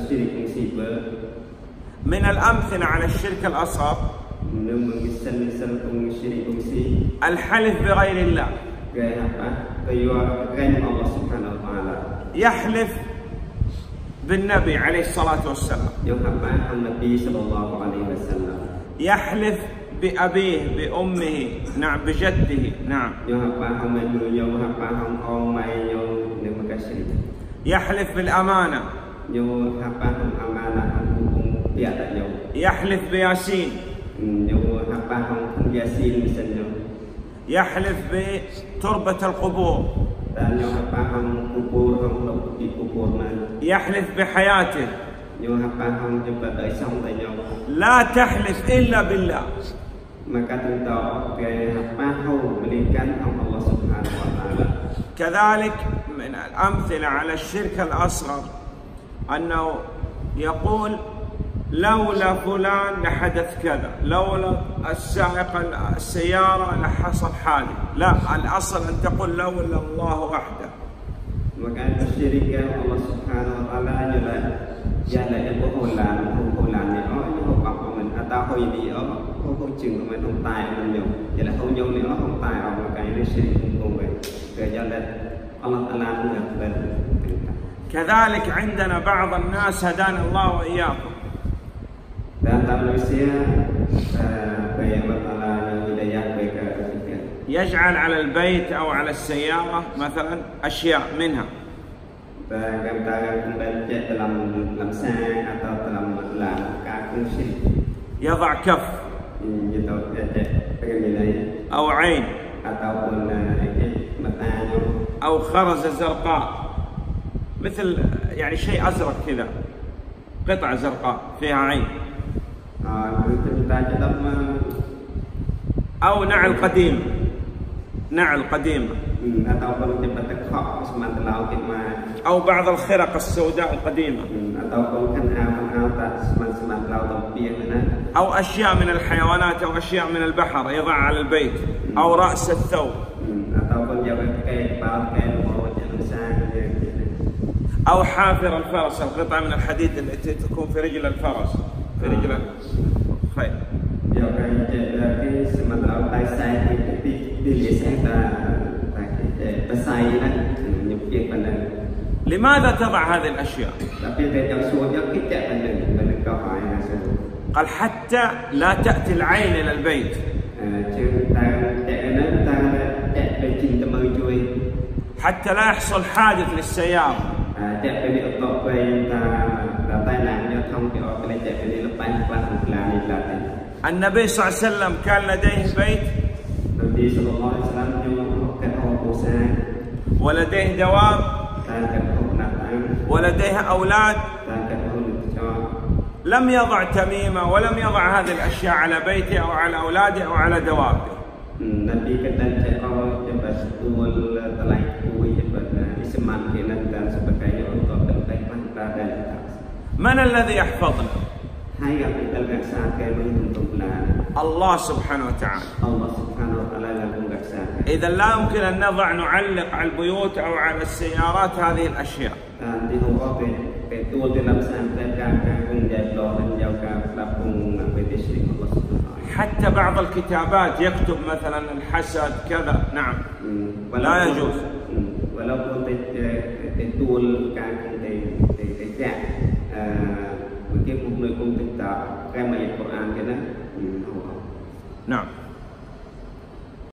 من الأمثلة على الشرك الأصغر الحلف بغير الله. يحلف بالنبي عليه الصلاة والسلام، يحلف بأبيه بأمه، نعم، بجده، نعم، يحلف بالأمانة، يحلف بياسين، يحلف بتربة القبور، يحلف بحياته. لا تحلف إلا بالله. كذلك من الأمثلة على الشرك الأصغر أنه يقول لولا فلان لحدث كذا، لولا السائق السيارة لحصل حادث. لا، الأصل أن تقول لولا الله وحده. كذلك عندنا بعض الناس هدانا الله وإياكم يجعل على البيت أو على السيارة مثلا أشياء منها، يضع كف أو عين أو خرزة زرقاء، مثل يعني شيء أزرق كذا، قطعة زرقاء فيها عين، أو نعل قديم، نعل قديمة، أو بعض الخرق السوداء القديمة، أو أشياء من الحيوانات أو أشياء من البحر يضع على البيت، أو رأس الثوب، أو حافر الفرس، القطعة من الحديد التي تكون في رجل الفرس، في رجل الخيل. لماذا تضع هذه الأشياء؟ قال حتى لا تأتي العين إلى البيت، حتى لا يحصل حادث للسيارة. النبي صلى الله عليه وسلم كان لديه بيت ولديه دواب ولديه أولاد، لم يضع تميمة ولم يضع هذه الأشياء على بيته أو على أولاده أو على دوابه. من الذي يحفظنا؟ الله سبحانه وتعالى. إذا لا يمكن أن نعلق على البيوت أو على السيارات هذه الأشياء. حتى بعض الكتابات يكتب مثلا الحسد كذا، نعم، لا يجوز. نعم.